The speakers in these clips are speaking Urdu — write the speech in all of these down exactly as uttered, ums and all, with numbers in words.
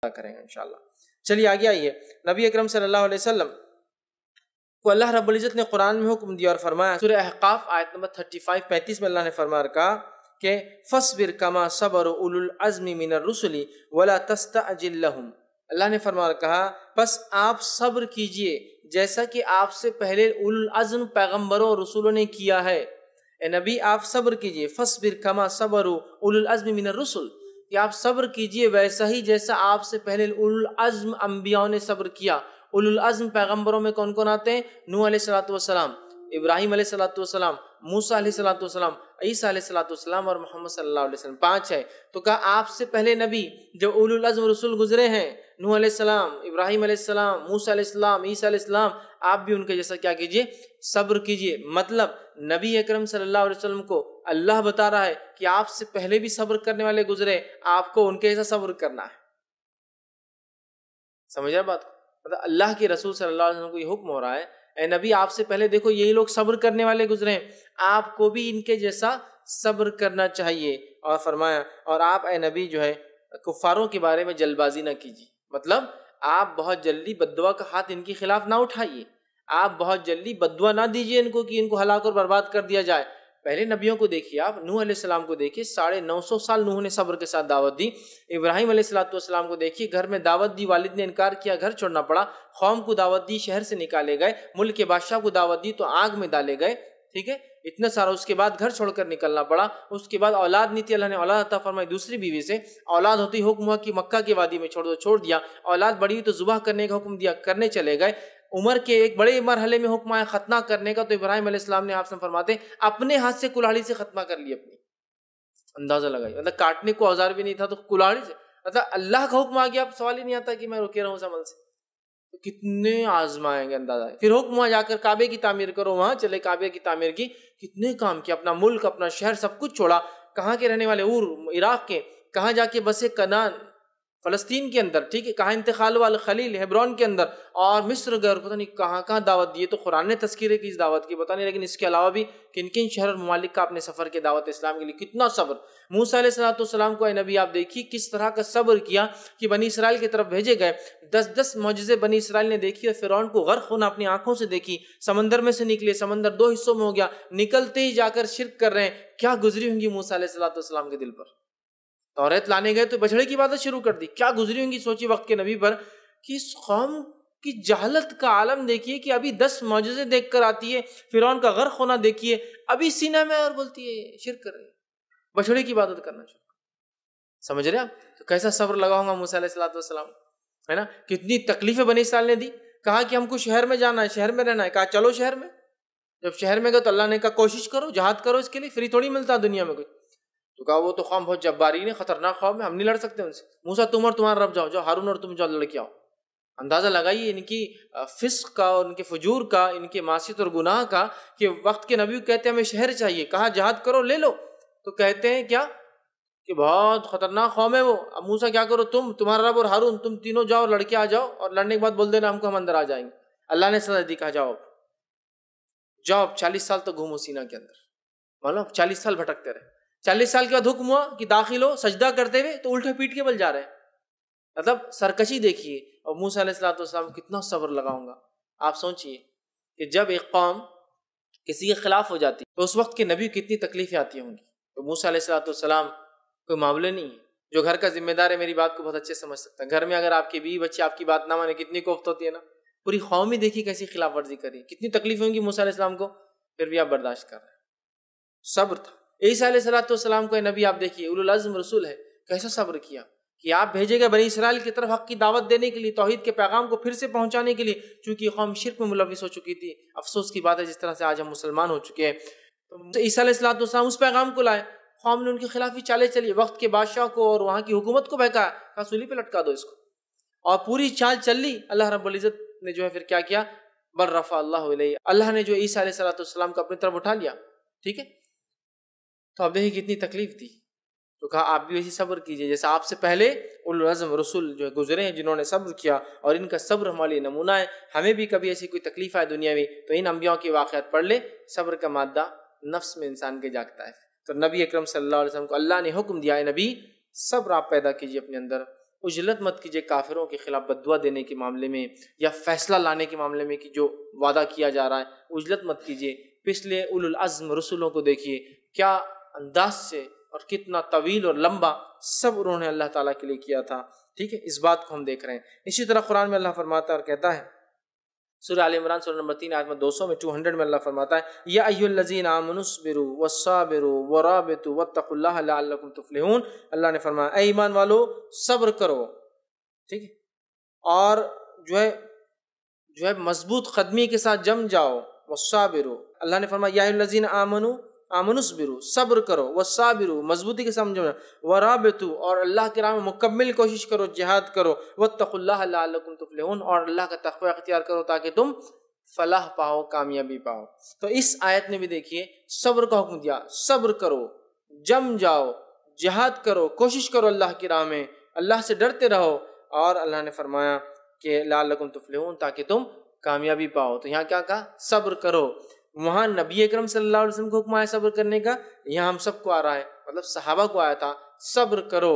کریں گے انشاءاللہ۔ چلیے آگے آئیے، نبی اکرم صلی اللہ علیہ وسلم کو اللہ رب العزت نے قرآن میں حکم دیا اور فرمایا، سورہ احقاف آیت نمبر پینتیس پینتیس میں اللہ نے فرمایا کہا کہ فَاصْبِرْ كَمَا صَبَرَ أُولُو الْعَزْمِ مِنَ الرُّسُلِ وَلَا تَسْتَعْجِلْ لَهُمْ۔ اللہ نے فرمایا کہا بس آپ صبر کیجئے جیسا کہ آپ سے پہلے اولو العزم پیغمبروں اور رسولوں نے کیا ہے۔ اے نبی آپ صبر کیجئے، فَاصْبِرْ كَمَا صَبَرُوا أُولُو الْعَزْمِ مِنَ الرُّسُلِ، کہ آپ صبر کیجئے ویسا ہی جیسا آپ سے پہلے اولو العزم انبیاء نے صبر کیا۔ اولو العزم پیغمبروں میں کون کون آتے ہیں؟ نوح علیہ السلام، ابراہیم علیہ السلام، موسیٰ علیہ السلام، عیسیٰ علیہ السلام اور محمد صلی اللہ علیہ وسلم، پانچ ہے۔ تو کہا آپ سے پہلے نبی جو اولو العزم رسول گزرے ہیں، نوح علیہ السلام، ابراہیم علیہ السلام، موسیٰ علیہ السلام، عیسیٰ علیہ السلام، آپ بھی ان کے جیسا کیا کیجئے؟ صبر کیجئے۔ مطلب نبی اکرم صلی اللہ علیہ وسلم کو اللہ بتا رہا ہے کہ آپ سے پہلے بھی صبر کرنے والے گزرے، آپ کو ان کے جیسا صبر کرنا ہے۔ سمجھ رہے بات کو؟ مطلب اللہ کے رسول صلی اللہ علیہ وسلم کو یہ حکم ہو رہا ہے، اے نبی آپ سے پہلے دیکھو یہی لوگ صبر کرنے والے گزرے ہیں، آپ کو بھی ان کے جیسا صبر کرنا چاہیے۔ اور فرمایا اور آپ اے نبی جو ہے کفاروں کے بارے میں جلد بازی نہ کیجیے، مطلب آپ بہت جلدی بد دعا کا ہاتھ ان کے خلاف نہ اٹھائیے، آپ بہت جلدی بد دعا نہ دیجیے ان کو کہ ان کو ہلاک اور برباد کر دیا جائے۔ پہلے نبیوں کو دیکھیے، آپ نوح علیہ السلام کو دیکھیے، ساڑھے نو سو سال نوح نے صبر کے ساتھ دعوت دی۔ ابراہیم علیہ السلام کو دیکھیے، گھر میں دعوت دی، والد نے انکار کیا، گھر چھوڑنا پڑا، قوم کو دعوت دی، شہر سے نکالے گئے، ملک کے بادشاہ کو دعوت دی تو آگ میں ڈالے گئے، ٹھیک ہے، اتنا سارا، اس کے بعد گھر چھوڑ کر نکلنا پڑا، اس کے بعد اولاد نہیں تھی، اللہ نے اولاد عطا فرمائی دوسری بیوی سے، اولاد ہوتی حکم ہوا کہ مکہ کی وادی میں چھوڑ دو، چھوڑ دیا، اولاد بڑی ہوئی تو ذبح کرنے کا حکم دیا، کرنے چلے گئے، عمر کے ایک بڑے مرحلے میں حکم آیا ختنہ کرنے کا، تو ابراہیم علیہ السلام نے آپ سے فرماتے اپنے ہاتھ سے کلاڑی سے ختنہ کر لی اپنی، اندازہ لگائی، مطلب کاٹنے کو اوزار بھی نہیں تھا تو کلاڑی سے، مطلب اللہ کا حکم آ گیا، اب سوال ہی نہیں آتا کہ میں روکے رہا ہوں اس عمل سے، تو کتنے آزمائیں گے اندازہ ہے۔ پھر حکم ہوا جا کر کعبے کی تعمیر کرو، وہاں چلے کعبے کی تعمیر کی، کتنے کام کیا، اپنا ملک اپنا شہر سب کچھ چھوڑا، کہاں کے رہنے والے، اور عراق کے، کہاں جا کے بسے کنان فلسطین کے اندر، ٹھیک ہے، کہاں انتقال والے خلیل ہیبرون کے اندر، اور مصر گئے، پتہ نہیں کہاں کہاں دعوت دی، تو قرآن نے تذکرے کی اس دعوت کی پتہ نہیں، لیکن اس کے علاوہ بھی کن کن شہر اور ممالک کا اپنے سفر کے دعوت اسلام کے لیے کتنا صبر۔ موسیٰ علیہ السلام کو اے نبی آپ دیکھیے کس طرح کا صبر کیا کہ بنی اسرائیل کی طرف بھیجے گئے، دس دس معجزے بنی اسرائیل نے دیکھی اور فرعون کو غرق ہونا اپنی آنکھوں سے دیکھی، سمندر میں سے نکلے، سمندر دو حصوں میں ہو گیا، نکلتے ہی جا کر شرک کر رہے ہیں، کیا گزری ہوں گی موسیٰ علیہ السلام کے دل پر، توریت لانے گئے تو بچڑے کی عبادت شروع کر دی، کیا گزری ہوں گی سوچی وقت کے نبی پر کہ اس قوم کی جہالت کا عالم دیکھیے کہ ابھی دس معجزے دیکھ کر آتی ہے، فرعون کا غرق ہونا دیکھیے، ابھی سینہ میں اور بولتی ہے شرک کر رہی ہے، بچڑے کی عبادت کرنا شروع۔ سمجھ رہے آپ؟ تو کیسا صبر لگاؤں گا موسیٰ علیہ السلام، ہے نا، کتنی تکلیفیں بنی اسرائیل نے دی، کہا کہ ہم کو شہر میں جانا ہے، شہر میں رہنا ہے، کہا چلو شہر میں، جب شہر میں گئے تو اللہ نے کہا کوشش کرو، جہاد کرو، اس کے لیے فری تھوڑی ملتا دنیا میں کوئی، تو کہا وہ تو قوم بہت جبارین ہے، خطرناک قوم ہے، ہم نہیں لڑ سکتے ان سے، موسیٰ تم اور تمہارا رب جاؤ، جاؤ ہارون اور تم جاؤ لڑ کے آؤ۔ اندازہ لگائیے ان کی فسق کا، ان کے فجور کا، ان کے معصیت اور گناہ کا، کہ وقت کے نبی کہتے ہیں ہمیں شہر چاہیے، کہا جہاد کرو لے لو، تو کہتے ہیں کیا کہ بہت خطرناک قوم ہے وہ، اب موسیٰ کیا کرو، تم تمہارا رب اور ہارون تم تینوں جاؤ لڑکے آ جاؤ، اور لڑنے کے بعد بول دینا ہم کو، ہم اندر آ جائیں گے۔ اللہ نے سزا دی، کہا جاؤ جاؤ چالیس سال تک گھومو سینہ کے اندر، معلوم چالیس سال بھٹکتے رہے، چالیس سال کے بعد حکم ہوا کہ داخل ہو، سجدہ کرتے ہوئے تو الٹے پیٹ کے بل جا رہے ہیں، مطلب سرکشی دیکھیے، اور موسیٰ علیہ السلام کتنا صبر لگاؤں گا۔ آپ سوچئے کہ جب ایک قوم کسی کے خلاف ہو جاتی تو اس وقت کے نبی کتنی تکلیفیں آتی ہوں گی، تو موسیٰ علیہ السلام کوئی معاملے نہیں ہے، جو گھر کا ذمہ دار ہے میری بات کو بہت اچھے سمجھ سکتا ہے، گھر میں اگر آپ کے بیوی بچے آپ کی بات نہ مانے کتنی کوفت ہوتی ہے نا، پوری قوم ہی دیکھی کیسی خلاف ورزی کری، کتنی تکلیفیں ہوں گی موسیٰ علیہ السلام کو، پھر بھی آپ برداشت کر رہے ہیں، صبر تھا۔ عیسیٰ علیہ السلام کو نبی آپ دیکھیے اولو العزم رسول ہے، کیسا صبر کیا کہ آپ بھیجے گئے بنی اسرائیل کی طرف حق کی دعوت دینے کے لیے، توحید کے پیغام کو پھر سے پہنچانے کے لیے، چونکہ یہ قوم شرک میں ملوث ہو چکی تھی، افسوس کی بات ہے جس طرح سے آج ہم مسلمان ہو چکے ہیں، تو عیسیٰ علیہ السلام اس پیغام کو لائے، قوم نے ان کے خلاف ہی چالے چلی، وقت کے بادشاہ کو اور وہاں کی حکومت کو بہکایا، کہا سولی پہ لٹکا دو اس کو، اور پوری چال چل لی، اللہ رب العزت نے جو ہے پھر کیا کیا، بل رفع اللہ الیہ، اللہ نے جو عیسیٰ علیہ السلام کو اپنی طرف اٹھا لیا، ٹھیک ہے، تو اب دیکھیں کتنی تکلیف تھی، تو کہا آپ بھی ویسی صبر کیجئے جیسا آپ سے پہلے اولو العزم رسول جو گزرے ہیں جنہوں نے صبر کیا، اور ان کا صبر ہمارے لیے نمونہ ہے، ہمیں بھی کبھی ایسی کوئی تکلیف آئے دنیا میں تو ان انبیاء کے واقعات پڑھ لے، صبر کا مادہ نفس میں انسان کے جاگتا ہے، تو نبی اکرم صلی اللہ علیہ وسلم کو اللہ نے حکم دیا ہے نبی صبر آپ پیدا کیجئے اپنے اندر، اجلت مت کیجیے کافروں کے خلاف بددعا دینے کے معاملے میں یا فیصلہ لانے کے معاملے میں کہ جو وعدہ کیا جا رہا ہے اجلت مت کیجیے. پچھلے اولو العزم رسولوں کو دیکھیے کیا انداز سے اور کتنا طویل اور لمبا صبر انہوں نے اللہ تعالیٰ کے لیے کیا تھا. ٹھیک ہے, اس بات کو ہم دیکھ رہے ہیں. اسی طرح قرآن میں اللہ فرماتا ہے اور کہتا ہے سورہ آل عمران سورہ نمبر تین آیت میں دو سو میں دو سو میں اللہ فرماتا ہے یا ایھا الذین آمنوا اصبروا والصابروا ورابطوا واتقوا اللہ لعلکم تفلحون. اللہ نے فرمایا اے ایمان والو صبر کرو, ٹھیک ہے, اور جو ہے جو ہے مضبوط قدمی کے ساتھ جم جاؤ. والصابروا, اللہ نے فرمایا یا ایھا الذین آمنوا آمنوا اصبروا, صبر کرو. والصابروا, مضبوطی کے ساتھ جم جاؤ. ورابطوا, اور اللہ کے راہ میں مکمل کوشش کرو, جہاد کرو. واتقوا اللہ لعلکم تفلحون, اور اللہ کا تقوی اختیار کرو تاکہ تم فلاح پاؤ, کامیابی پاؤ. تو اس آیت نے بھی دیکھیے صبر کا حکم دیا. صبر کرو, جم جاؤ, جہاد کرو, کوشش کرو اللہ کی راہ میں, اللہ سے ڈرتے رہو. اور اللہ نے فرمایا کہ لعلکم تفلحون, تاکہ تم کامیابی پاؤ. تو یہاں کیا کہا؟ صبر کرو. وہاں نبی اکرم صلی اللہ علیہ وسلم کو حکم آیا صبر کرنے کا, یہاں ہم سب کو آ رہا ہے, مطلب صحابہ کو آیا تھا صبر کرو,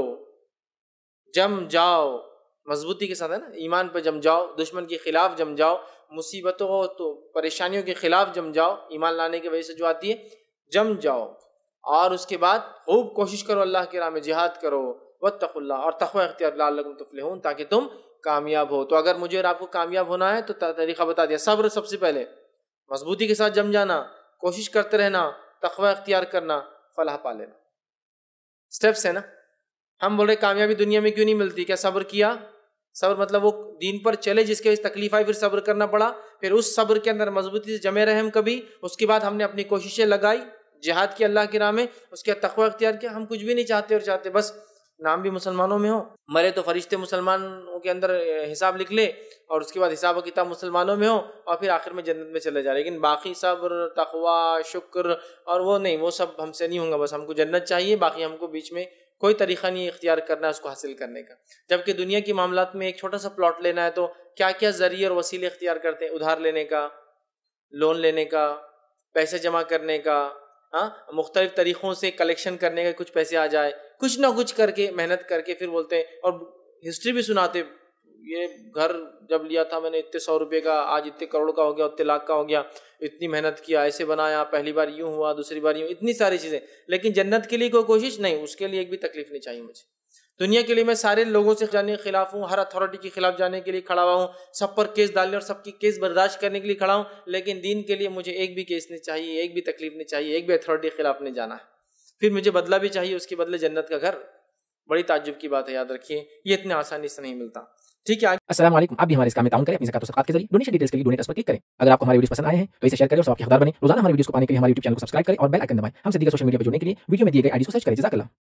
جم جاؤ, مضبوطی کے ساتھ ہے نا, ایمان پہ جم جاؤ, دشمن کے خلاف جم جاؤ, مصیبتوں تو پریشانیوں کے خلاف جم جاؤ, ایمان لانے کی وجہ سے جو آتی ہے جم جاؤ. اور اس کے بعد خوب کوشش کرو اللہ کی راہ میں, جہاد کرو. واتقوا اللہ, اور تقوی اختیار لعلکم تفلحون, تاکہ تم کامیاب ہو. تو اگر مجھے اور آپ کو کامیاب ہونا ہے تو طریقہ بتا دیا, صبر سب سے پہلے, مضبوطی کے ساتھ جم جانا, کوشش کرتے رہنا, تقوی اختیار کرنا, فلاح پا لینا. سٹیپس ہے نا. ہم بول رہے کامیابی دنیا میں کیوں نہیں ملتی؟ کیا صبر کیا؟ صبر مطلب وہ دین پر چلے جس کے تکلیف آئی, پھر صبر کرنا پڑا, پھر اس صبر کے اندر مضبوطی سے جمے رہے ہم کبھی, اس کے بعد ہم نے اپنی کوششیں لگائی, جہاد کی اللہ کی راہ میں, اس کے بعد تقوی اختیار کیا. ہم کچھ بھی نہیں چاہتے اور چاہتے بس نام بھی مسلمانوں میں ہو, مرے تو فرشتے مسلمانوں کے اندر حساب لکھ لے, اور اس کے بعد حساب و کتاب مسلمانوں میں ہو, اور پھر آخر میں جنت میں چلے جائے. لیکن باقی صبر, تقوی, شکر اور وہ نہیں, وہ سب ہم سے نہیں ہوں گا. بس ہم کو جنت چاہیے, باقی ہم کو بیچ میں کوئی طریقہ نہیں اختیار کرنا ہے اس کو حاصل کرنے کا. جبکہ دنیا کے معاملات میں ایک چھوٹا سا پلاٹ لینا ہے تو کیا کیا ذریعے اور وسیلے اختیار کرتے ہیں, ادھار لینے کا, لون لینے کا, پیسے جمع کرنے کا, ہاں مختلف طریقوں سے کلیکشن کرنے کا, کچھ پیسے آ جائے, کچھ نہ کچھ کر کے محنت کر کے پھر بولتے ہیں, اور ہسٹری بھی سناتے, یہ گھر جب لیا تھا میں نے اتنے سو روپے کا, آج اتنے کروڑ کا ہو گیا, اتنے لاکھ کا ہو گیا, اتنی محنت کیا, ایسے بنایا, پہلی بار یوں ہوا, دوسری بار یوں, اتنی ساری چیزیں. لیکن جنت کے لیے کوئی کوشش نہیں, اس کے لیے ایک بھی تکلیف نہیں چاہیے مجھے. دنیا کے لیے میں سارے لوگوں سے جانے کے خلاف ہوں, ہر اتھارٹی کے خلاف جانے کے لیے کھڑا ہوا ہوں, سب پر کیس ڈالنے اور سب کی کیس برداشت کرنے کے لیے کھڑا ہوں, لیکن دین کے لیے مجھے ایک بھی کیس نہیں چاہیے, ایک بھی تکلیف نہیں چاہیے, ایک بھی اتھارٹی کے خلاف نہیں جانا ہے. پھر مجھے بدلہ بھی چاہیے, اس کے بدلے جنت کا گھر. بڑی تعجب کی بات ہے, یاد رکھیے یہ اتنے آسانی سے نہیں ملتا. ٹھیک ہے. السلام علیکم. آپ بھی ہمارے اس کام میں تعاون کریں اپنی زکات و صدقات کے ذریعے. ڈونیشن ڈیٹیلز کے لیے ڈونیٹ اس پر کلک کریں. اگر آپ کو ہمارے ویڈیوز پسند آئے ہیں تو اسے شیئر کریں اور ثواب کے حقدار بنیں. روزانہ ہمارے ویڈیوز کو پانے کے لیے ہمارے یوٹیوب چینل کو سبسکرائب کریں اور بیل آئکن دبائیں. ہم سے دیگر سوشل میڈیا پر جڑنے کے لیے ویڈیو میں دیے گئے آئی ڈی کو سرچ کریں. جزاک اللہ.